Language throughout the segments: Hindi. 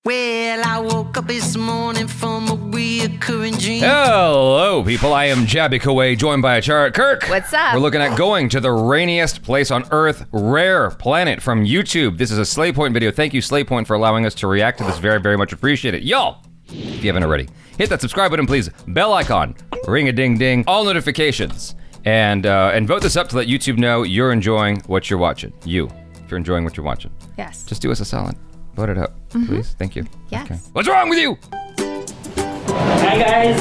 Well, I woke up this morning from a reoccurring dream. Hello, people. I am Jabby Kuwait, joined by Kirk. What's up? We're looking at going to the rainiest place on Earth, Rare Planet, from YouTube. This is a Slaypoint video. Thank you, Slaypoint, for allowing us to react to this. Very, very much appreciate it. Y'all, if you haven't already, hit that subscribe button, please. Bell icon, ring-a-ding-ding, all notifications, and vote this up to let YouTube know you're enjoying what you're watching. If you're enjoying what you're watching. Yes. Just do us a solid. Vote it up, please. Thank you. Yes. Okay. What's wrong with you? Hi guys.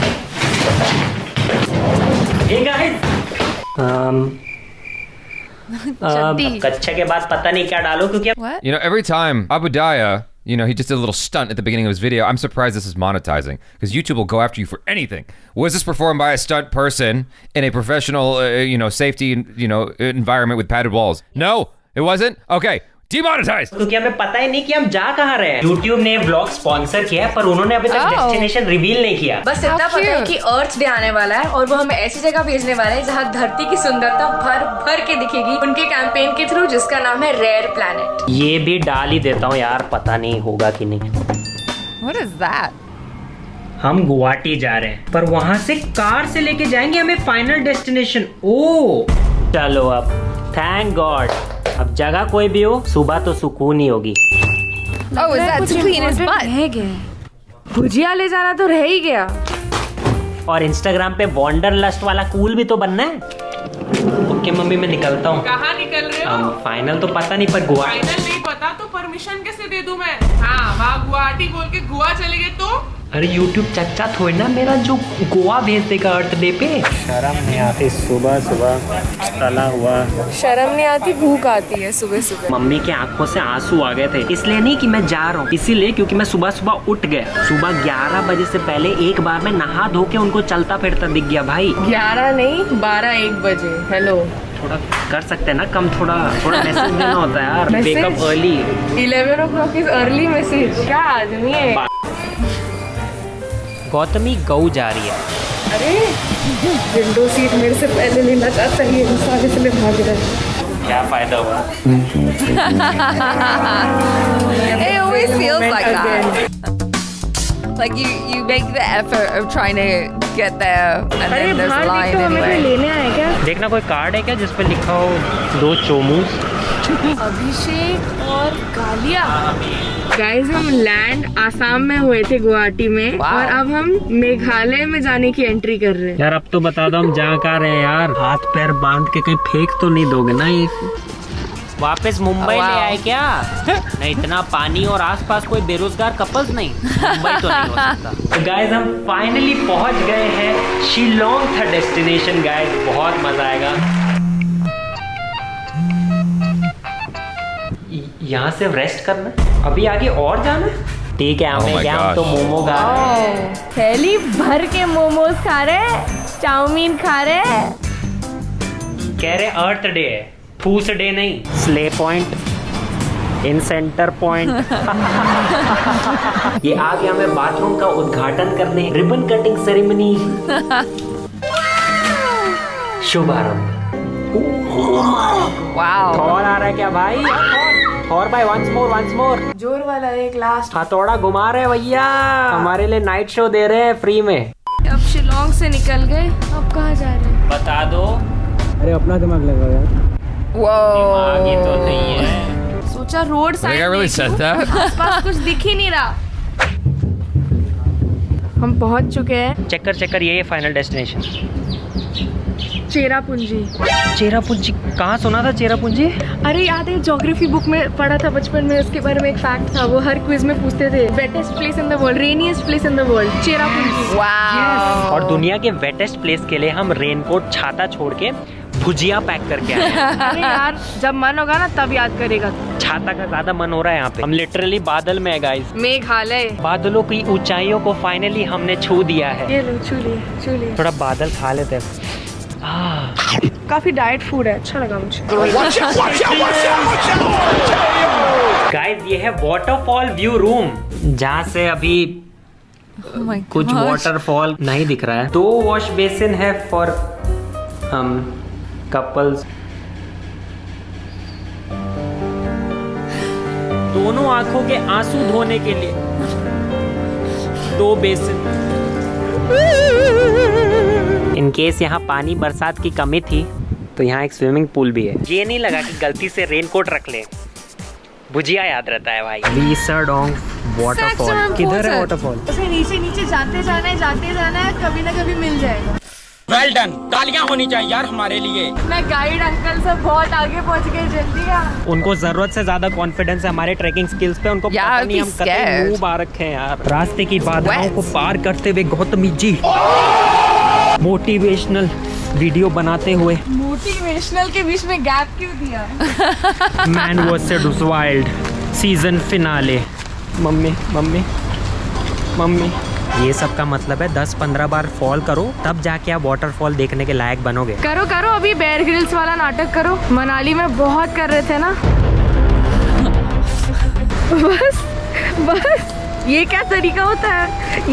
Hey guys. कच्चे के बाद पता नहीं क्या डालो क्योंकि What? You know, every time Abudaya, you know, he just did a little stunt at the beginning of his video. I'm surprised this is monetizing because YouTube will go after you for anything. Was this performed by a stunt person in a professional, you know, safety, you know, environment with padded walls? No, it wasn't? Okay. Demonetized. क्योंकि हमें पता ही नहीं कि हम जा कहाँ रहे हैं। YouTube ने व्लॉग स्पॉन्सर किया है पर उन्होंने अभी तक डेस्टिनेशन रिवील नहीं किया। बस इतना पता है कि अर्थ डे आने वाला है और वो हमें ऐसी जगह भेजने वाले हैं जहाँ धरती की सुंदरता भर भर के दिखेगी उनके कैंपेन के थ्रू जिसका नाम है रेयर प्लैनेट। ये भी डाल ही देता हूँ यार, पता नहीं होगा कि नहीं। What is that? हम गुवाहाटी जा रहे हैं पर वहाँ से कार से लेके जाएंगे हमें फाइनल डेस्टिनेशन। ओ चलो अब थैंक गॉड, अब जगह कोई भी हो सुबह तो सुकून ही होगी। Oh, is that to clean his butt? रह गया। भुजिया ले जाना तो रह ही गया। और इंस्टाग्राम पे वॉन्डरलस्ट वाला कूल भी तो बनना है। ओके मम्मी मैं निकलता हूँ। कहाँ निकल रहे हो? फाइनल तो पता नहीं पर गोवा। फाइनल नहीं पता तो परमिशन कैसे दे दूँ मैं? हाँ वहाँ गुवाहाटी बोल के गोवा चले गए तो? अरे YouTube चच्चा थोड़ी ना मेरा जो गोवा भेज देगा अर्थ डे पे। शर्म नहीं आती सुबह सुबह तला हुआ। शर्म नहीं आती, भूख आती है सुबह सुबह। मम्मी के आंखों से आंसू आ गए थे, इसलिए नहीं कि मैं जा रहा हूँ, इसीलिए क्योंकि मैं सुबह सुबह उठ गया। सुबह 11 बजे से पहले एक बार मैं नहा धो के उनको चलता फिरता दिख गया भाई। 11 नहीं 12-1 बजे। हेलो थोड़ा कर सकते हैं ना कम, थोड़ा मैसेज देना होता है यार। Wake up early. 11 o'clock is early message. क्या आदमी है। गौतमी गऊ जा रही है। अरे विंडो सीट मेरे से पहले लेना चाहता है, इंसान इसलिए भाग रहा है। क्या फायदा हुआ? It always feels like that. Like you make the effort of trying to get there, and then there's a line anyway. लेने आए क्या? देखना कोई कार्ड है क्या जिस पे लिखा हो 2 चोमूस। अभिषेक और कालिया। गाइस हम लैंड आसाम में हुए थे गुवाहाटी में और अब हम मेघालय में जाने की एंट्री कर रहे हैं। यार अब तो बता दो हम जहाँ कहाँ रहे यार। हाथ पैर बांध के कहीं फेंक तो नहीं दोगे ना ये? वापस मुंबई ले आए क्या? नहीं इतना पानी और आसपास कोई बेरोजगार कपल्स नहीं, मुंबई तो नहीं हो सकता। तो गाइस हम फाइनली पहुंच गए हैं। शिलोंग था डेस्टिनेशन गाइस, बहुत मजा आएगा। यहाँ से रेस्ट करना है, अभी आगे और जाना है। ठीक है हमें क्या, हम तो मोमो खा रहे हैं। थैली भर के मोमोज खा रहे, चाउमीन खा रहे। कह रहे अर्थ डे है, फूस डे नहीं। Slay point in centre point. ये आ गया हमें बाथरूम का उद्घाटन करने, रिबन कटिंग सेरेमनी शुभारंभ। Wow. थॉर आ रहा है क्या भाई? थॉर भाई once more। जोर वाला एक लास्ट। हथौड़ा घुमा रहे भैया, हमारे लिए नाइट शो दे रहे हैं फ्री में। अब शिलोंग से निकल गए, अब कहाँ जा रहे हैं? बता दो। अरे अपना दिमाग लगाओ यार। दिमाग ही तो नहीं है। सोचा road I side think I really said that. आसपास कुछ दिख ही नहीं रहा। हम पहुंच चुके हैं चक्कर ये फाइनल डेस्टिनेशन चेरापूंजी। चेरापूंजी कहाँ सुना था? चेरापूंजी अरे याद है ज्योग्राफी बुक में पढ़ा था बचपन में, उसके बारे में एक फैक्ट था, वो हर क्विज में पूछते थे। Wettest place in the world, rainiest place in the world, Cherrapunji. Wow. और दुनिया के वेटेस्ट प्लेस के लिए हम रेनकोट छाता छोड़ के भुजिया पैक करके आए हैं। अरे यार जब मन होगा ना तब याद करेगा। छाता का ज्यादा मन हो रहा है यहाँ पे। हम लिटरली बादल में है गाइस। मेघालय बादलों की ऊंचाइयों को फाइनली हमने छू दिया है। ये लो छू लिए। थोड़ा बादल खा लेते हैं। काफी डाइट फूड है, अच्छा लगा मुझे। गाइस ये है वाटरफॉल व्यू रूम, जहाँ से अभी Oh my कुछ gosh. वाटरफॉल नहीं दिख रहा है। 2 वॉश बेसिन है फॉर हम कपल्स। 2 दोनों आंखों के आंसू धोने के लिए 2 बेसिन। इन केस यहाँ पानी बरसात की कमी थी तो यहाँ एक स्विमिंग पूल भी है। ये नहीं लगा कि गलती से रेनकोट रख ले, भुजिया याद रहता है भाई। लीसरडोंग वाटरफॉल किधर है? वाटरफॉल उसे नीचे नीचे जाते जाना है, कभी ना कभी मिल जाएगा। वेल डन, तालियां होनी चाहिए यार हमारे लिए। मैं गाइड अंकल से बहुत आगे पहुंच गए, जल्दी आ। उनको जरूरत से ज्यादा कॉन्फिडेंस है हमारे ट्रैकिंग स्किल्स पे। उनको पता नहीं हम कतई मुंह बार रखे हैं यार। रास्ते की बाधाओं को पार करते हुए गौतमी जी मोटिवेशनल वीडियो बनाते हुए। मोटिवेशनल के बीच में गैप क्यों दिया? Man versus wild season finale. Mummy mummy mummy, ये सब का मतलब है 10-15 बार फॉल करो तब जाके आप वाटरफॉल देखने के लायक बनोगे। करो करो, अभी बेयर ग्रिल्स वाला नाटक करो, मनाली में बहुत कर रहे थे ना। बस ये क्या तरीका होता है?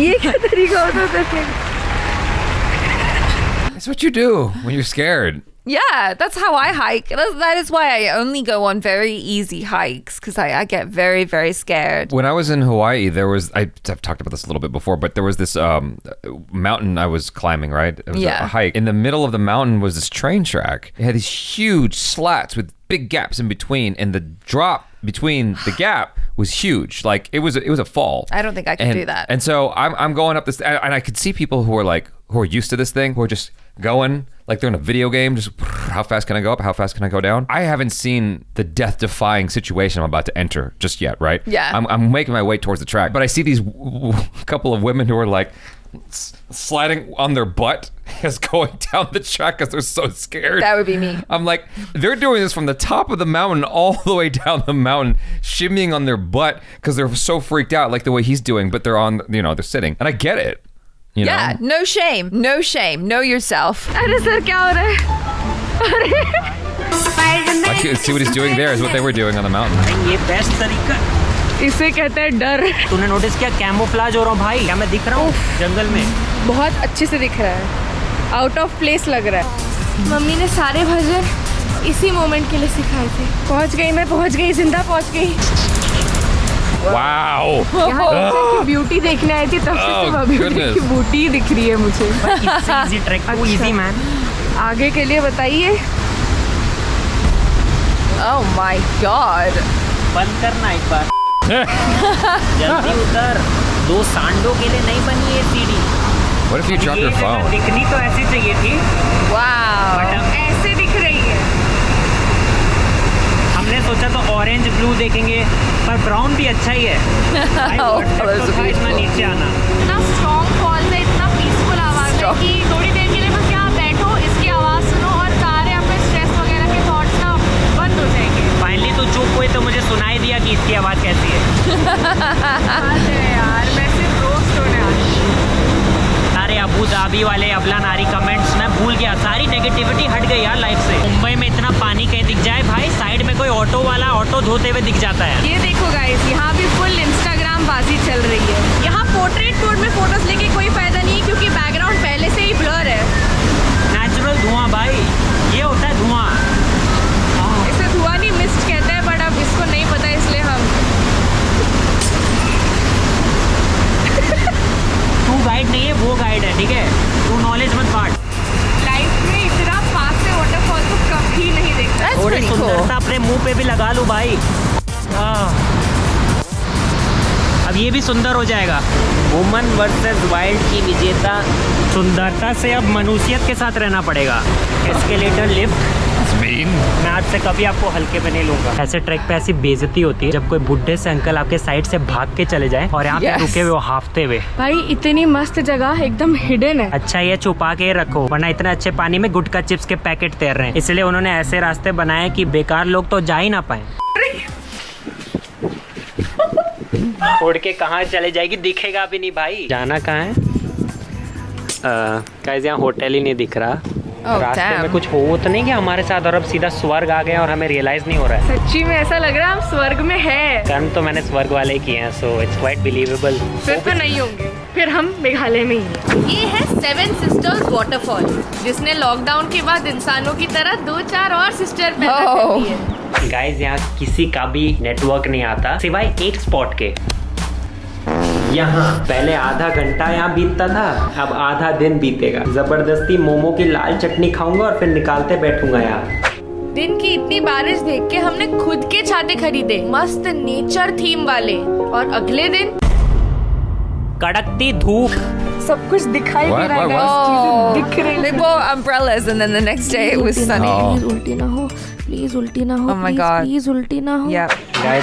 That's what you do when you're scared. Yeah, that's how I hike. That is why I only go on very easy hikes, because I get very, very scared. When I was in Hawaii, I've talked about this a little bit before, but there was this mountain I was climbing, right? It was a hike. In the middle of the mountain was this train track. It had these huge slats with big gaps in between, and the drop between the gap was huge. Like it was a fall. I don't think I could do that. And so I'm going up this, and I could see people who are used to this thing, who are just going like they're in a video game, just how fast can I go up, how fast can I go down. I haven't seen the death-defying situation I'm about to enter just yet, right? Yeah. I'm making my way towards the track, but I see these couple of women who are like sliding on their butt as going down the track because they're so scared. That would be me. I'm like, they're doing this from the top of the mountain all the way down the mountain, shimmying on their butt because they're so freaked out, like the way he's doing, but they're on, they're sitting. And I get it. You know? No shame. No shame. Know yourself. अरे सर क्या हो रहा है? I can see what he's doing there is what they were doing on the mountain. ये बेस्ट तरीका, इसे कहते हैं डर। तूने नोटिस किया कैमोफ्लेज हो रहा हूँ भाई? क्या मैं दिख रहा हूँ जंगल में? बहुत अच्छे से दिख रहा है, आउट ऑफ प्लेस लग रहा है। मम्मी ने सारे भजन इसी मोमेंट के लिए सिखाए थे। पहुँच गई, जिंदा पहुँच गई। Wow. यहाँ की ब्यूटी देखने आई थी, तब से ब्यूटी की बूटी दिख रही है मुझे। Easy track too easy man. आगे के लिए बताइए। Oh my God. बंद करना एक बार। जल्दी उतर, 2 सांडों के लिए नहीं बनी ये सीढ़ी। What if you drop your phone? दिखनी तो ऐसी चाहिए थी। Wow. ऐसे दिख रही है। हमने सोचा तो ऑरेंज ब्लू देखेंगे, पर ब्राउन भी अच्छा ही है। इतना नीचे आना, इतना स्ट्रॉन्ग फॉल है, इतना पीसफुल आवाज है कि थोड़ी देर के लिए बस यहाँ बैठो, इसकी आवाज सुनो और सारे अपने स्ट्रेस वगैरह के थॉट्स ना बंद हो जाएंगे। फाइनली तो चुप हुए तो मुझे सुनाई दिया कि इसकी आवाज कैसी है। यार मैं सिर्फ रोस्ट होने आ रही हूँ। सारे अबू धाबी वाले अबला नारी कमेंट्स मैं भूल गया, सारी नेगेटिविटी हट गई यार लाइफ से। मुंबई में इतना पानी कहीं दिख जाए भाई, साइड में कोई ऑटो वाला ऑटो धोते हुए दिख जाता है। ये देखो गाइस, यहाँ भी फुल इंस्टाग्राम बाजी चल रही है। यहाँ पोर्ट्रेट मोड में फोटोज लेके कोई फायदा नहीं है क्योंकि बैकग्राउंड पहले से ही ब्लर है। नेचुरल धुआं भाई, ये होता है धुआं। इसे धुआं नहीं मिस्ट कहते हैं, बट अब इसको नहीं पता इसलिए हम तू गाइड नहीं है, वो गाइड है, ठीक है? तू नॉलेज मत बांट। लाइफ में इतना पास से वाटरफॉल तो कभी नहीं देखा। थोड़ी सुंदरता अपने मुंह पे भी लगा लूं भाई। अब ये भी सुंदर हो जाएगा। वुमन वर्सेस वाइल्ड की विजेता। सुंदरता से अब मनुष्यत के साथ रहना पड़ेगा। Escalator lift. मैं आज से कभी आपको हल्के पे नहीं लूंगा। ऐसे ट्रैक पे ऐसी बेइज्जती होती है जब कोई बुढ़े से अंकल आपके साइड से भाग के चले जाए और यहाँ पे रुके हुए हाफते हुए। भाई इतनी मस्त जगह एकदम हिडन है। अच्छा ये छुपा के रखो, वरना इतने अच्छे पानी में गुटखा चिप्स के पैकेट तैर रहे हैं, इसलिए उन्होंने ऐसे रास्ते बनाए कि बेकार लोग तो जा ही ना पाए। उड़ के कहाँ चले जाएगी, दिखेगा भी नहीं भाई। जाना कहाँ है? गाइस यहाँ होटल ही नहीं दिख रहा। रास्ते में कुछ हो तो नहीं कि हमारे साथ और अब सीधा स्वर्ग आ गए और हमें रियलाइज नहीं हो रहा है। सच्ची में ऐसा लग रहा है हम स्वर्ग में है। कर्म तो मैंने स्वर्ग वाले ही किए हैं, सो इट्स क्वाइट बिलीवेबल। फिर तो नहीं होंगे, फिर हम मेघालय में ही। ये है 7 सिस्टर्स वाटरफॉल, जिसने लॉकडाउन के बाद इंसानों की तरह 2-4 और सिस्टर पैदा कर दी है। गाइस यहाँ किसी का भी नेटवर्क नहीं आता सिवाय एक स्पॉट के। यहाँ पहले आधा घंटा यहाँ बीतता था, अब आधा दिन बीतेगा। जबरदस्ती मोमो की लाल चटनी खाऊंगा और फिर निकालते बैठूंगा यहाँ। दिन की इतनी बारिश देख के हमने खुद के छाते खरीदे, मस्त नेचर थीम वाले। और अगले दिन कड़कती धूप, सब कुछ दिखाई दे रहा है, Oh, दिख रही they bought umbrellas and then the next day it was sunny. Please उल्टी ना हो, प्लीज उल्टी ना हो, Oh my God. प्लीज उल्टी ना हो। Yeah.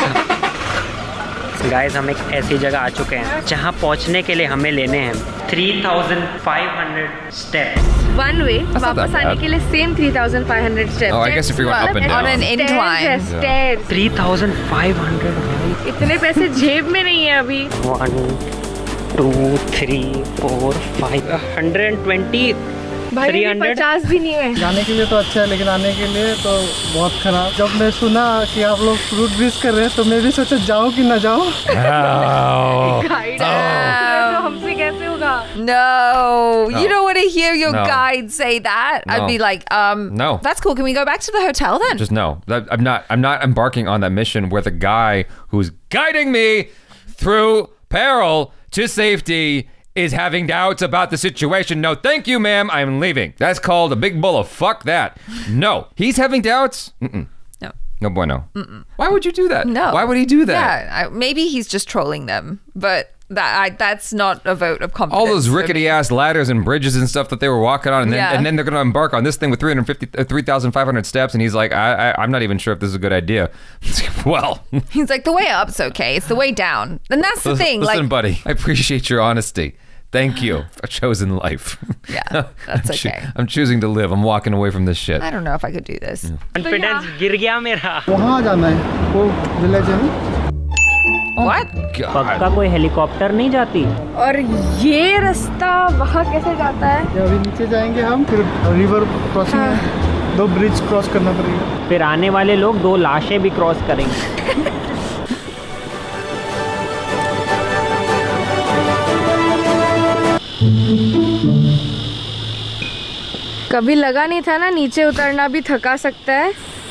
गाइस हम एक ऐसी जगह आ चुके हैं जहाँ पहुँचने के लिए हमें लेने हैं 3500 स्टेप्स। वन वे not वापस that आने bad. के लिए same 3500 steps. Oh, I guess if you're going up and On an down. incline. Stairs 3500। इतने पैसे जेब में नहीं है अभी। 1 2 3 4 5 120 भाई 300। 50 भी नहीं है। जाने के लिए तो अच्छा है, लेकिन आने के लिए तो बहुत खराब। जब मैं सुना कि आप लोग फ्रूट ब्रिज कर रहे हैं तो मैं भी सोचा जाऊँ कि ना जाऊँ। गाइड तो हमसे कैसे होगा? No, you don't want to hear your No. guide say that. I'd No. be like, No. that's cool. Can we go back to the hotel then? Just no. I'm not embarking on that mission where the guy who's guiding me through peril to safety is having doubts about the situation. No, thank you, ma'am. I'm leaving. That's called a big bull of fuck that. No. He's having doubts? Mm-mm. No. No bueno. Why would you do that? No. Why would he do that? Yeah, maybe he's just trolling them, but that's not a vote of confidence. All those for rickety me. ass ladders and bridges and stuff that they were walking on, and then, Yeah. and then they're going to embark on this thing with 3,500 steps, and he's like, I'm not even sure if this is a good idea. Well, He's like, the way up's okay. It's the way down. And that's the thing. Listen, Like, buddy, I appreciate your honesty. Thank you for chosen life. Yeah, that's okay. I'm choosing to live. I'm walking away from this shit. I don't know if I could do this. Confidence गिर गया मेरा। वहाँ जाना है, वो विलेज है ना। What? पक्का कोई हेलीकॉप्टर नहीं जाती? और ये रास्ता वहाँ कैसे जाता है? ये अभी नीचे जाएंगे हम, फिर रिवर क्रॉसिंग है, 2 ब्रिज क्रॉस करना पड़ेगा। फिर आने वाले लोग 2 लाशें भी क्रॉस करेंगे। कभी लगा नहीं था ना नीचे उतरना भी थका सकता है।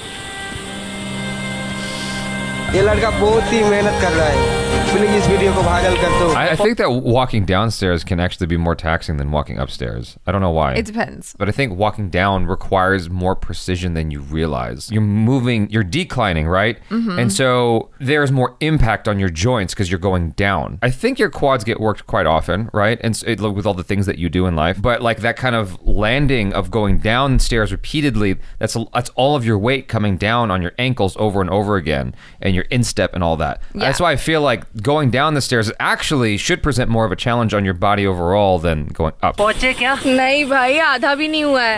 ये लड़का बहुत ही मेहनत कर रहा है, प्लीज इस वीडियो को वायरल कर दो। I think that walking downstairs can actually be more taxing than walking upstairs. I don't know why. It depends. But I think walking down requires more precision than you realize. You're moving, you're declining, right? And so there's more impact on your joints because you're going down. I think your quads get worked quite often, right? And with all the things that you do in life. But like that kind of landing of going downstairs repeatedly, that's all of your weight coming down on your ankles over and over again, and your instep and all that. Yeah. That's why I feel like going down the stairs actually should present more of a challenge on your body overall than going up. पहुंचे क्या? नहीं भाई, आधा भी नहीं हुआ है।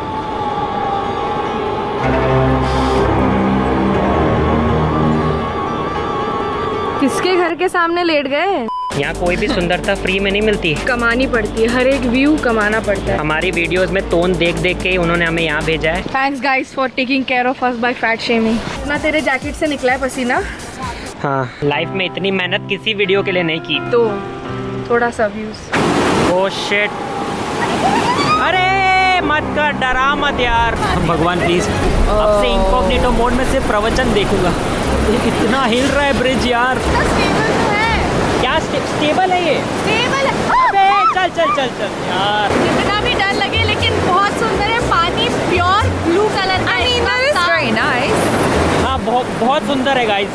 किसके घर के सामने लेट गए? यहाँ कोई भी सुंदरता फ्री में नहीं मिलती, कमानी पड़ती है, हर एक व्यू कमाना पड़ता है। हमारी वीडियोस में टोन देख देख के उन्होंने हमें यहाँ भेजा है। Thanks guys for taking care of us by fat shaming. ना तेरे जैकेट से निकला है पसीना, हाँ, लाइफ में इतनी मेहनत किसी वीडियो के लिए नहीं की। तो थोड़ा सा व्यूज। ओह शिट, अरे मत कर, डरा मत यार। भगवान प्लीज, अब से इनकॉग्निटो मोड में से प्रवचन देखूंगा। ये कितना हिल रहा है ब्रिज यार। क्या स्टेबल है ये? स्टेबल है। अबे चल चल चल चल यार। जितना भी डर लगे लेकिन बहुत सुंदर है, पानी प्योर ब्लू कलर का। I mean, that is very nice. हाँ, बहुत सुंदर है गाइस।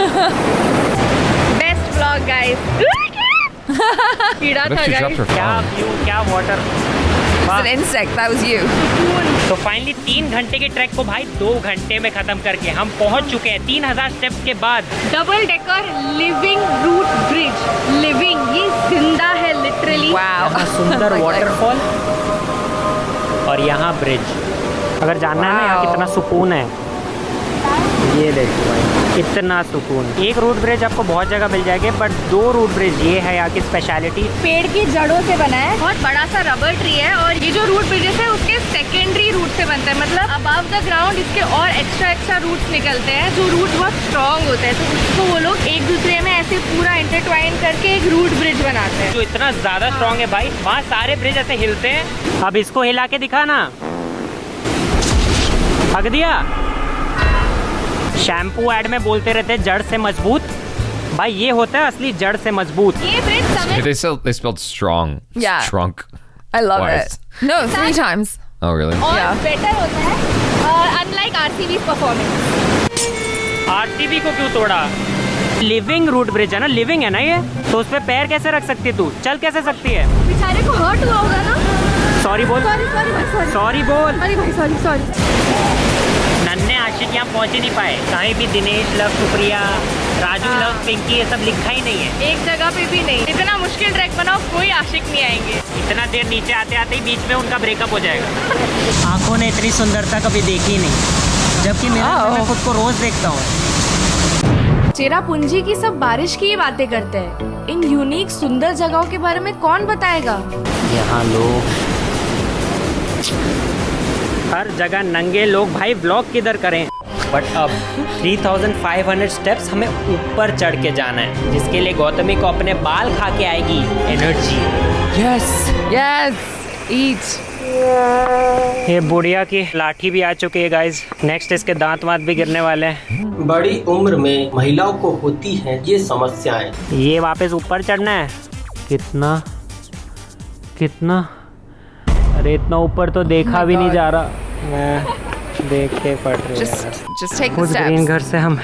Best vlog guys. कीड़ा What if था she dropped गाइस। her क्या phone? व्यू, क्या water. It's an insect. That was you. तो फाइनली 3 घंटे के ट्रैक को भाई 2 घंटे में खत्म करके हम पहुंच चुके हैं 3000 स्टेप्स के बाद। Double decker living root bridge, living, ये जिंदा है लिटरली। Wow. यहाँ सुंदर वाटरफॉल और यहाँ ब्रिज। अगर जानना है ना यहाँ Wow. कितना सुकून है, ये देखो भाई, कितना सुकून। एक रूट ब्रिज आपको बहुत जगह मिल जाएंगे, बट 2 रूट ब्रिज ये है यहाँ की स्पेशलिटी। पेड़ की जड़ों से बना है, बहुत बड़ा सा रबर ट्री है, और ये जो रूट ब्रिजेस है उसके सेकेंडरी रूट से बनता है, मतलब अबव द ग्राउंड इसके और एक्स्ट्रा रूट्स निकलते हैं जो रूट बहुत स्ट्रॉन्ग होते हैं, तो उसको वो लोग एक दूसरे में ऐसे पूरा इंटरट्वाइन करके एक रूट ब्रिज बनाते हैं। जो इतना ज्यादा स्ट्रॉन्ग है भाई, वहाँ सारे ब्रिज ऐसे हिलते हैं। अब इसको हिला के दिखा ना, हक दिया। शैम्पू ऐड में बोलते रहते हैं जड़ से मजबूत, भाई ये होता है असली जड़ से मजबूत। They spelled strong. Yeah. Strunk. I love Twice. it. No, 3 times. Oh really? और Yeah. बेटर होता है अनलाइक आरसीबी परफॉर्मेंस। आरसीबी को क्यों तोड़ा? लिविंग रूट ब्रिज है ना, लिविंग है ना ये, तो उस पे पैर कैसे रख सकती है तू? चल कैसे सकती है? बेचारे को हर्ट हुआ होगा ना। सॉरी बोल, सॉरी बोल। अरे भाई सॉरी। नन्हे आशिक यहाँ पहुँच ही नहीं पाए, कहीं भी दिनेश लव सुप्रिया, राजू लव पिंकी, ये सब लिखा ही नहीं है। एक जगह पे भी नहीं। इतना मुश्किल ट्रैक बनाओ, कोई आशिक नहीं आएंगे। इतना देर नीचे आते आते ही बीच में उनका ब्रेकअप हो जाएगा। आंखों ने इतनी सुंदरता कभी देखी नहीं, जबकि मैं खुद को रोज देखता हूँ। चेरापूंजी की सब बारिश की ही बातें करते हैं, इन यूनिक सुंदर जगहों के बारे में कौन बताएगा? यहाँ लोग हर जगह नंगे लोग, भाई व्लॉग किधर करें? बट अब 3500 स्टेप्स हमें ऊपर चढ़ के जाना है, जिसके लिए गौतमी को अपने बाल खा के आएगी एनर्जी। Yes. Eat. ये बुढ़िया की लाठी भी आ चुकी है गाइज। नेक्स्ट इसके दांत वांत भी गिरने वाले हैं। बड़ी उम्र में महिलाओं को होती हैं ये समस्याएं। ये वापस ऊपर चढ़ना है। कितना अरे इतना ऊपर तो देखा भी नहीं जा रहा। मैं देख के पड़ रही Just take the उस ग्रीन steps. घर से हम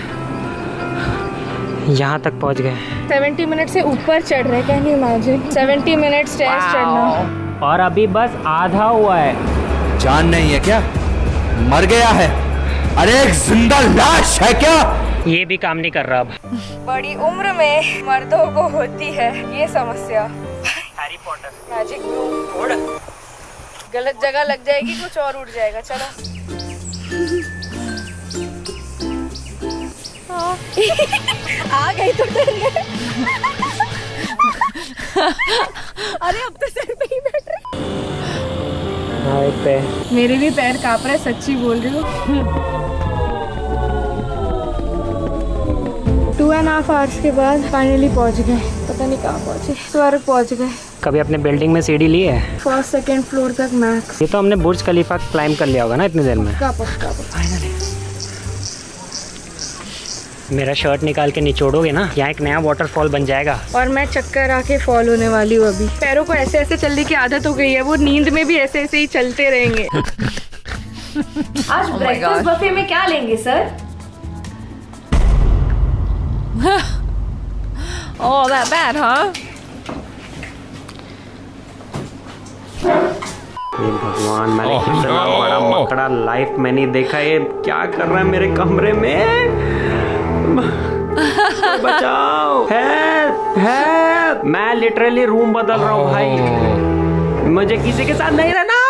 यहाँ तक पहुँच गए। 70 मिनट से ऊपर चढ़ रहे, can you imagine? 70 minute stairs चढ़ना। और अभी बस आधा हुआ है। जान नहीं है क्या? मर गया है। अरे एक जिंदा लाश है क्या? ये भी काम नहीं कर रहा अब। बड़ी उम्र में मर्दों को होती है ये समस्या। हैरी पॉटर मैजिक ब्लू गलत जगह लग जाएगी, कुछ और उड़ जाएगा। चलो आ गई तो डर गए। अरे अब तो सर पे ही बैठ रहे। मेरे भी पैर कांप रहे, सच्ची बोल रही हूँ। 2.5 आवर्स के बाद फाइनली पहुंच गए। पता नहीं कहाँ पहुंचे, स्वर्ग पहुंच गए। कभी अपने बिल्डिंग में सीढ़ी ली है? फर्स्ट सेकंड फ्लोर तक मैक्स। ये तो हमने बुर्ज खलीफा क्लाइम कर लिया होगा ना इतनी देर में। फाइनली मेरा शर्ट निकाल के निचोड़ोगे ना, यहाँ एक नया वाटरफॉल बन जाएगा। और मैं चक्कर आके फॉल होने वाली हूँ। अभी पैरों को ऐसे ऐसे चलने की आदत हो गई है, वो नींद में भी ऐसे ऐसे ही चलते रहेंगे। आज ब्रेकफास्ट बफे में क्या लेंगे sir? Oh, that bad, huh? भगवान, मैंने कितना बड़ा मकड़ा लाइफ में नहीं देखा। ये क्या कर रहा है मेरे कमरे में? बचाओ, हेल्प। मैं लिटरली रूम बदल रहा हूँ भाई, मुझे किसी के साथ नहीं रहना।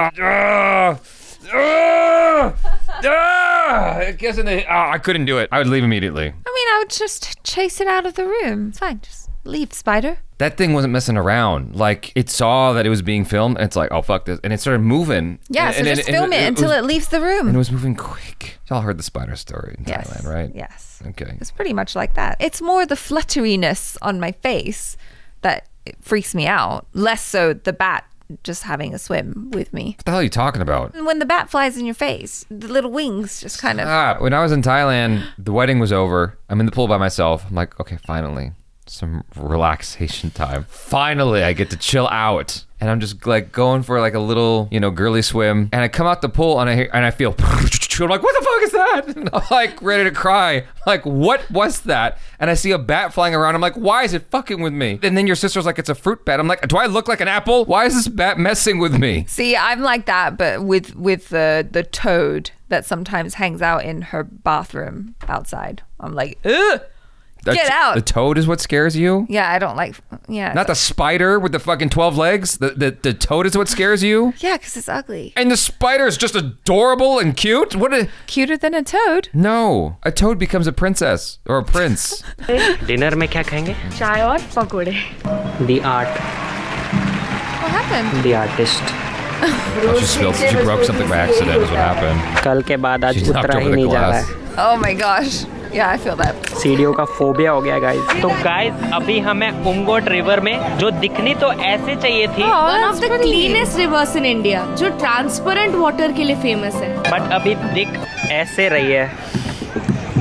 I couldn't do it. I would leave immediately. I mean, I would just chase it out of the room. It's fine. Just leave, spider. That thing wasn't messing around. Like, it saw that it was being filmed, and it's like, oh, fuck this. And it started moving. Yeah, so just film it until it leaves the room. And it was moving quick. Y'all heard the spider story in Thailand, right? Yes. Okay. It's pretty much like that. It's more the flutteriness on my face that it freaks me out, less so the bat just having a swim with me. What the hell are you talking about? When the bat flies in your face, the little wings just kind of... When I was in Thailand, the wedding was over. I'm in the pool by myself. I'm like, okay, finally. Some relaxation time. Finally, I get to chill out. And I'm just like going for like a little, you know, girly swim. And I come out the pool and I feel, I'm like, what the fuck is that? And I'm like ready to cry. I'm like, what was that? And I see a bat flying around. I'm like, why is it fucking with me? And then your sister's like, it's a fruit bat. I'm like, do I look like an apple? Why is this bat messing with me? See, I'm like that, but with the toad that sometimes hangs out in her bathroom outside. I'm like, ugh. Get out. The toad is what scares you? Yeah, I don't like, yeah. Not the spider with the fucking 12 legs? The toad is what scares you? Yeah, because it's ugly. And the spider is just adorable and cute? Cuter than a toad? No. A toad becomes a princess or a prince. Dinner में क्या खाएंगे? चाय और पकोड़े. The art. What happened? The artist. She broke something by accident is what happened. कल के बाद आज उतरा ही नहीं जा रहा है. Oh my gosh. Yeah, I feel that. सीढ़ियों का फोबिया हो गया गाइस. तो गाइस अभी हमें उंगोट रिवर में जो दिखनी तो ऐसे चाहिए थी. One of the cleanest rivers in India, जो ट्रांसपेरेंट वाटर के लिए फेमस है. बट अभी दिख ऐसे रही है.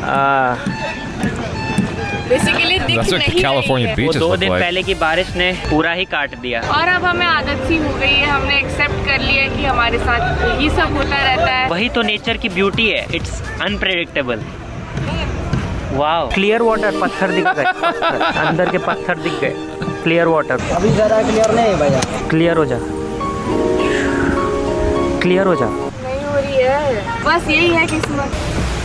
बेसिकली दिख That's what नहीं California रही है। beaches वो 2 look दिन like. पहले की बारिश ने पूरा ही काट दिया। और अब हमें आदत सी हो गई है, हमने एक्सेप्ट कर लिया है कि हमारे साथ यही सब होता रहता है। वही तो नेचर की ब्यूटी है, it's unpredictable. Wow, clear water, पत्थर दिख गए, अंदर के पत्थर दिख गए। क्लियर वाटर अभी ज़्यादा क्लियर नहीं है भैया। क्लियर हो जा, क्लियर हो जा। नहीं हो रही है, बस यही है किस्मत।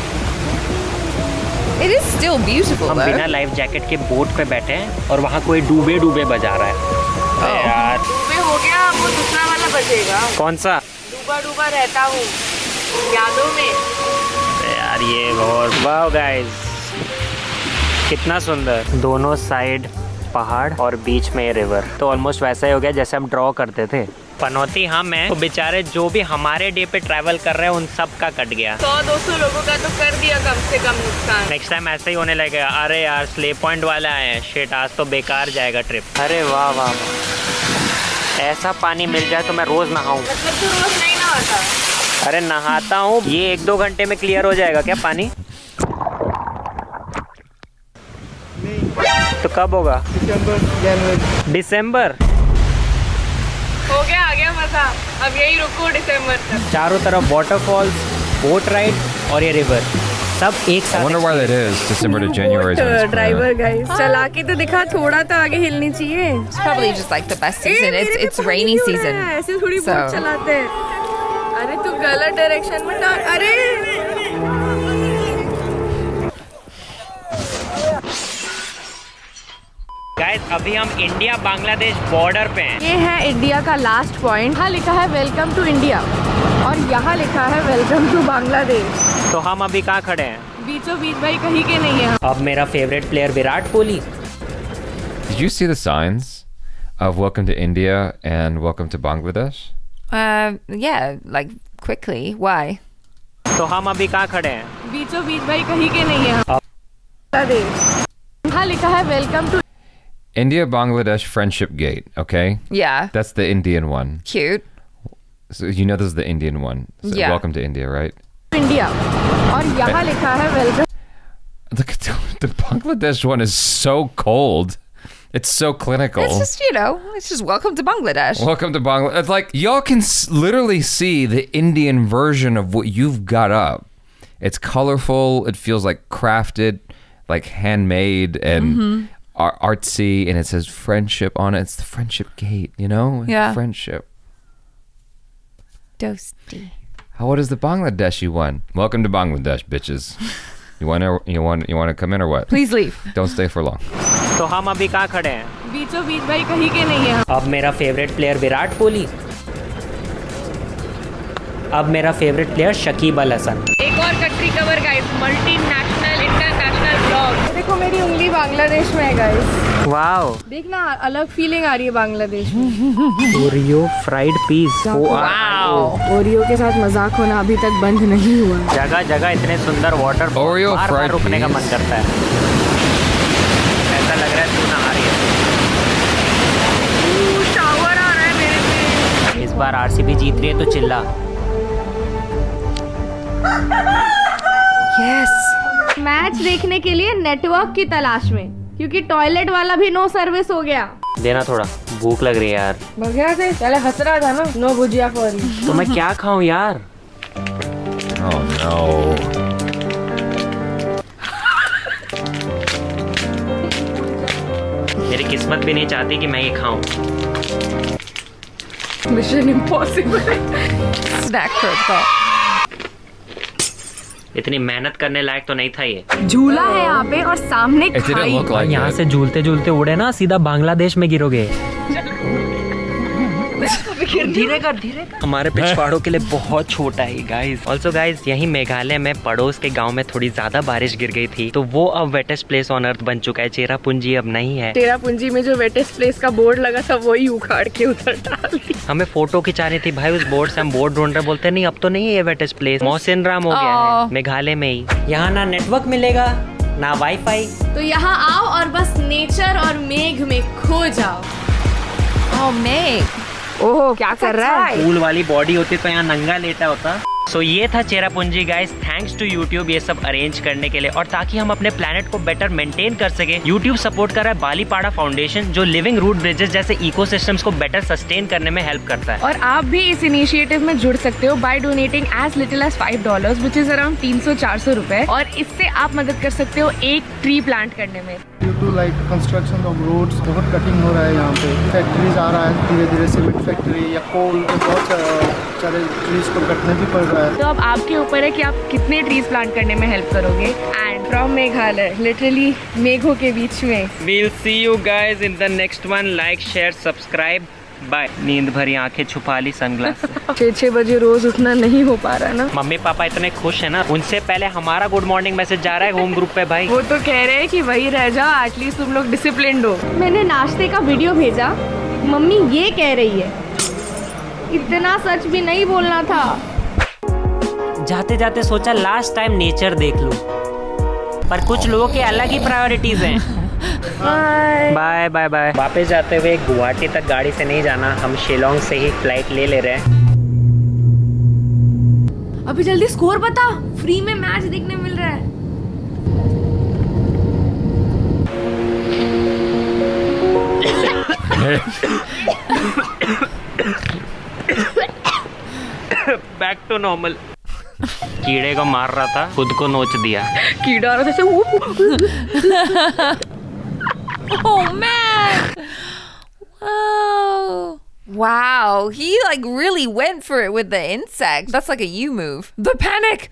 It is still beautiful. हम बिना लाइफ जैकेट के बोट पे बैठे हैं और वहाँ कोई डूबे डूबे बजा रहा है। यार डूबे हो गया, वो दूसरा वाला बजेगा। कौन सा? डूबा डूबा रहता हूँ यादों में। यार ये और वाओ गाइस, कितना सुंदर। दोनों साइड पहाड़ और बीच में रिवर। तो ऑलमोस्ट वैसा ही हो गया जैसे हम ड्रॉ करते थे। पनौती हम हैं तो बेचारे जो भी हमारे डे पे ट्रैवल कर रहे हैं उन सब का कट गया। 100-200 लोगों का तो कर दिया कम से कम नुकसान। नेक्स्ट टाइम ऐसा ही होने लगेगा। अरे यार स्ले पॉइंट वाले आए हैं, शिट आज तो बेकार जाएगा ट्रिप। अरे वाह वाह, ऐसा पानी मिल जाए तो मैं रोज नहाऊं। मतलब तू रोज नहीं नहाता? अरे नहाता हूँ, ये 1-2 घंटे में क्लियर हो जाएगा क्या पानी? तो कब होगा? दिसंबर। हो गया, आ गया मजा। अब यही रुको दिसंबर तक। चारों तरफ वाटरफॉल्स, बोट राइड और ये रिवर सब एक साथ। I wonder why that is. December to January. is when it's driver guys, चला के तो दिखा, थोड़ा तो आगे हिलनी चाहिए। It's probably just like the best season. It's rainy season. ऐसे थोड़ी बोट चलाते हैं। अरे तू गलत डायरेक्शन में डाल। अरे गाइस अभी हम इंडिया बांग्लादेश बॉर्डर पे हैं। ये है इंडिया का लास्ट पॉइंट। यहाँ लिखा है वेलकम टू इंडिया और यहाँ लिखा है वेलकम टू बांग्लादेश। तो हम अभी कहाँ खड़े हैं? बीचों बीच भाई, कहीं के नहीं है। अब मेरा favourite player Virat Kohli. Did you see the signs of welcome to India and welcome to Bangladesh? Yeah, like quickly. Why? तो हम अभी कहाँ खड़े हैं? बीचों बीच भाई, कहीं के नहीं है। बांग्लादेश। यहाँ लिखा है welcome to India Bangladesh Friendship Gate, okay? Yeah. That's the Indian one. Cute. So you know this is the Indian one. So Yeah. welcome to India, right? India और यहाँ लिखा है welcome. Look at the Bangladesh one is so cold. It's so clinical. It's just, it's just welcome to Bangladesh. Welcome to Bangladesh. It's like y'all can literally see the Indian version of what you've got up. It's colorful. It feels like crafted, like handmade and artsy, and it says friendship on it. It's the friendship gate, you know? Yeah. Friendship. Toasty. What is the Bangladeshi one? Welcome to Bangladesh, bitches. You want to come in or what? Please leave. Don't stay for long. तो हम अभी कहाँ खड़े हैं? बीचों बीच भाई, कहीं के नहीं है। अब मेरा फेवरेट प्लेयर विराट कोहली। अब मेरा फेवरेट प्लेयर शकीब अल हसन। एक और country cover guys, multinational international blog. देखो मेरी उंगली बांग्लादेश में है गाइस। वाओ, देखना अलग फीलिंग आ रही है बांग्लादेश में। Oreo fried piece. Wow. Oreo के साथ मजाक होना अभी तक बंद नहीं हुआ। जगह जगह इतने सुंदर वाटर, Oreo बार बार fried रुकने का peas. मन करता है। ऐसा लग रहा है तू नहा रही है। शावर आ रहा है मेरे पे। इस बार आरसीबी जीत रही है तो चिल्ला। Yes. मैच देखने के लिए नेटवर्क की तलाश में, क्योंकि टॉयलेट वाला भी नो सर्विस हो गया। देना थोड़ा, भूख लग रही है यार। बढ़िया से पहले हंस रहा था ना, नो भुजिया फॉर यू। तो मैं क्या खाऊं यार? Oh no. मेरी किस्मत भी नहीं चाहती कि मैं ये खाऊं। Mission impossible. Snack protocol. इतनी मेहनत करने लायक तो नहीं था ये। झूला है यहाँ पे और सामने It didn't खाई। look like यहाँ it. से झूलते झूलते उड़े ना, सीधा बांग्लादेश में गिरोगे। धीरे कर, धीरे कर। हमारे पिछवाड़ों के लिए बहुत छोटा है गाइस। ऑल्सो गाइस, यही मेघालय में पड़ोस के गांव में थोड़ी ज्यादा बारिश गिर गई थी, तो वो अब वेटेस्ट प्लेस ऑन अर्थ बन चुका है। चेरापूंजी अब नहीं है। चेरापूंजी में जो वेटेस्ट प्लेस का बोर्ड लगा था वही उखाड़ के उधर डाल दी। हमें फोटो खिंचानी थी भाई उस बोर्ड से। हम बोर्ड ढूंढ रहे, बोलते नहीं अब तो नहीं है ये वेटेस्ट प्लेस, मौसिन राम हो गया है मेघालय में ही। यहाँ ना नेटवर्क मिलेगा ना वाईफाई, तो यहाँ आओ और बस नेचर और मेघ में खो जाओ। Oh, Meg. ओह क्या कर रहा है? फूल वाली बॉडी होती तो यहाँ नंगा लेटा होता। सो ये था Cherrapunji guys, thanks to YouTube ये सब अरेंज करने के लिए, और ताकि हम अपने प्लेनेट को बेटर मेंटेन कर सके यूट्यूब सपोर्ट कर रहा है बालीपाड़ा फाउंडेशन, जो लिविंग रूट ब्रिजेस जैसे इकोसिस्टम्स को बेटर सस्टेन करने में हेल्प करता है। और आप भी इस इनिशिएटिव में जुड़ सकते हो by donating as little as $5 which is around 300-400 रुपए, और इससे आप मदद कर सकते हो एक ट्री प्लांट करने में। Due to like construction of roads बहुत कटिंग हो रहा है यहाँ पे, फैक्ट्रीज आ रहा है धीरे धीरे, सीमेंट फैक्ट्री या कोल, बहुत सारे ट्रीज को कटने भी पड़ रहा है। तो अब आपके ऊपर है कि आप कितने ट्रीज प्लांट करने में हेल्प करोगे। एंड फ्रॉम मेघालय, लिटरली मेघों के बीच में। We'll see you guys in the next one. Like, share, subscribe. Bye. नींद भरी आंखें छुपा ली सनग्लास से। 6 बजे रोज उठना नहीं हो पा रहा ना। मम्मी पापा इतने खुश है ना, उनसे पहले हमारा गुड मॉर्निंग मैसेज जा रहा है होम ग्रुप पे भाई। वो तो कह रहे हैं कि वही रह जाओ, एटलीस्ट तुम लोग डिसिप्लिन्ड हो। मैंने नाश्ते का वीडियो भेजा, मम्मी ये कह रही है, इतना सच भी नहीं बोलना था। जाते जाते सोचा लास्ट टाइम नेचर देख लूं, पर कुछ लोगों के अलग ही प्रायोरिटीज हैं। Bye bye bye. वापस जाते हुए गुवाहाटी तक गाड़ी से नहीं जाना, हम शिलोंग से ही फ्लाइट ले रहे हैं। अभी जल्दी स्कोर बता, फ्री में मैच देखने मिल रहा है। Back to normal. कीड़े को मार रहा था, खुद को नोच दिया। कीड़ा आ रहा था। Oh man! Wow. Wow, he like really went for it with the insect. That's like a you move. The panic!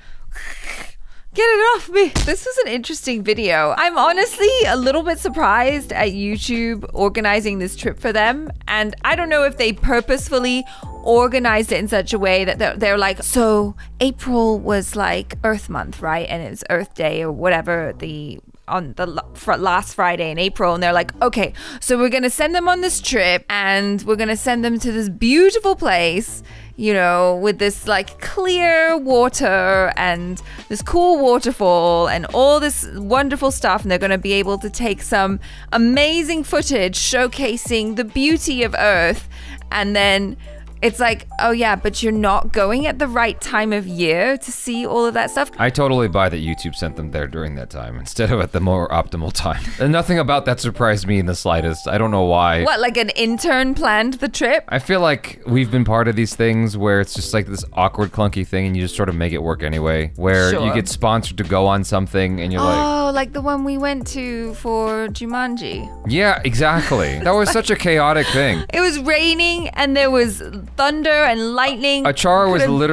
Get it off me. This was an interesting video. I'm honestly a little bit surprised at YouTube organizing this trip for them. And I don't know if they purposefully organized it in such a way that they're like, so April was like Earth Month, right? And it was Earth Day or whatever, on the last Friday in April, and they're like, okay, so we're gonna send them on this trip and we're gonna send them to this beautiful place, you know, with this like clear water and this cool waterfall and all this wonderful stuff, and they're gonna be able to take some amazing footage showcasing the beauty of Earth. And then it's like, oh yeah, but you're not going at the right time of year to see all of that stuff. I totally buy that YouTube sent them there during that time instead of at the more optimal time. And nothing about that surprised me in the slightest. I don't know why. What, like an intern planned the trip? I feel like we've been part of these things where it's just like this awkward, clunky thing and you just sort of make it work anyway. Where you get sponsored to go on something and you're like... Oh, like the one we went to for Jumanji. Yeah, exactly. That was such a chaotic thing. It was raining and there was thunder and lightning. Achara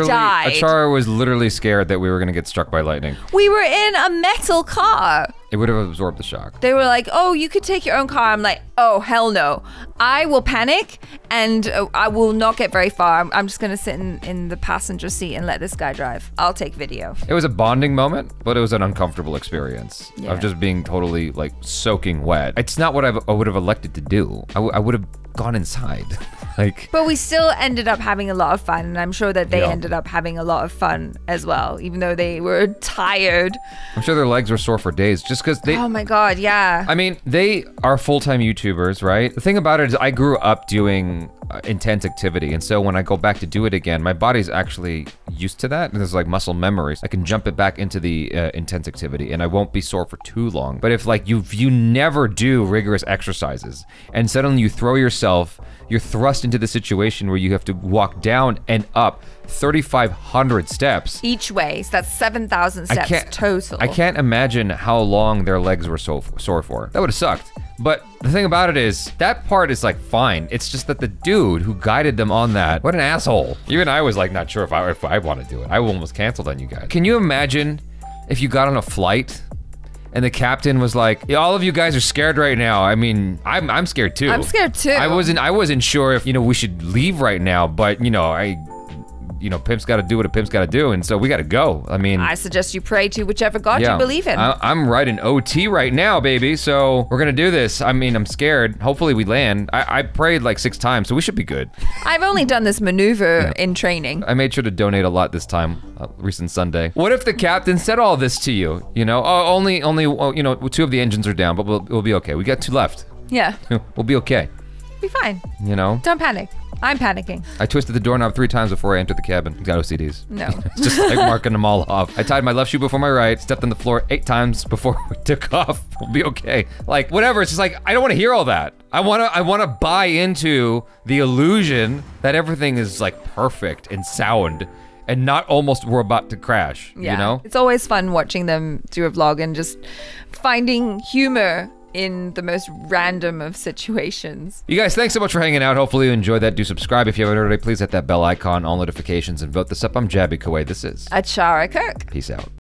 was literally scared that we were gonna get struck by lightning. We were in a metal car. It would have absorbed the shock. They were like, oh, you could take your own car. I'm like, oh, hell no. I will panic and I will not get very far. I'm just gonna sit in the passenger seat and let this guy drive. I'll take video. It was a bonding moment, but it was an uncomfortable experience of just being totally like soaking wet. It's not what I would have elected to do. I would have gone inside. But we still ended up having a lot of fun, and I'm sure that they ended up having a lot of fun as well, even though they were tired. I'm sure their legs were sore for days just because they... Oh my God, yeah. I mean, they are full-time YouTubers, right? The thing about it is I grew up doing intense activity, and so when I go back to do it again, my body's actually used to that, and there's like muscle memories. I can jump it back into the intense activity, and I won't be sore for too long. But if like you never do rigorous exercises, and suddenly you throw yourself, you're thrust into the situation where you have to walk down and up 3,500 steps. Each way, so that's 7,000 steps total. I can't imagine how long their legs were so sore for. That would have sucked. But the thing about it is, that part is like fine. It's just that the dude who guided them on that, what an asshole. Even I was like not sure if I want to do it. I almost canceled on you guys. Can you imagine if you got on a flight and the captain was like, yeah, all of you guys are scared right now. I mean, I'm scared too. I'm scared too. I wasn't sure if, you know, we should leave right now, but you know, pimp's got to do what a pimp's got to do, and so we got to go. I mean, I suggest you pray to whichever God you believe in. I'm writing OT right now, baby, so we're gonna do this. I mean, I'm scared. Hopefully we land. I prayed like 6 times, so we should be good. I've only done this maneuver in training. I made sure to donate a lot this time, recent Sunday. What if the captain said all this to you? You know, oh, only, you know, 2 of the engines are down, but we'll be okay. We got 2 left. Yeah. We'll be okay. Be fine. You know? Don't panic. I'm panicking. I twisted the doorknob 3 times before I entered the cabin. He's got OCDs. No. It's just like marking them all off. I tied my left shoe before my right, stepped on the floor 8 times before we took off. We'll be okay. Like, whatever. It's just like, I don't want to hear all that. I wanna buy into the illusion that everything is like perfect and sound and not almost we're about to crash, Yeah. you know? It's always fun watching them do a vlog and just finding humor in the most random of situations. You guys, thanks so much for hanging out. Hopefully you enjoyed that. Do subscribe if you haven't already. Please hit that bell icon, all notifications, and vote this up. I'm Jabby Kuwait. This is Achara Kirk. Peace out.